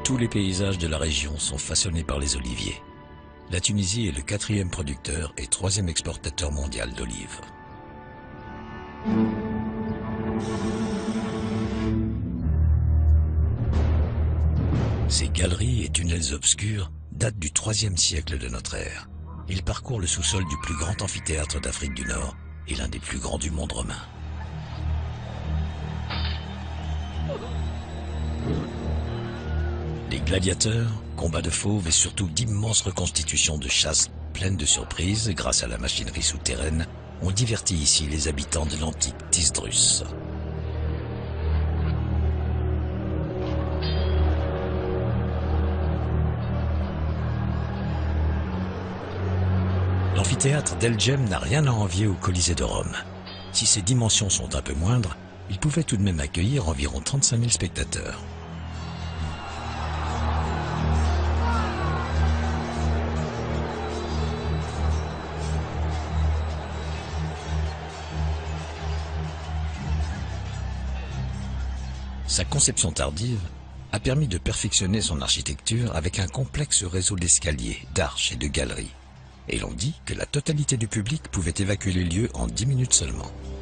Tous les paysages de la région sont façonnés par les oliviers. La Tunisie est le 4e producteur et 3e exportateur mondial d'olives. Ces galeries et tunnels obscurs datent du 3e siècle de notre ère. Ils parcourent le sous-sol du plus grand amphithéâtre d'Afrique du Nord et l'un des plus grands du monde romain. Les gladiateurs, combats de fauves et surtout d'immenses reconstitutions de chasse pleines de surprises grâce à la machinerie souterraine ont diverti ici les habitants de l'antique Tisdrus. L'amphithéâtre d'Elgem n'a rien à envier au Colisée de Rome. Si ses dimensions sont un peu moindres, il pouvait tout de même accueillir environ 35 000 spectateurs. Sa conception tardive a permis de perfectionner son architecture avec un complexe réseau d'escaliers, d'arches et de galeries. Et l'on dit que la totalité du public pouvait évacuer les lieux en 10 minutes seulement.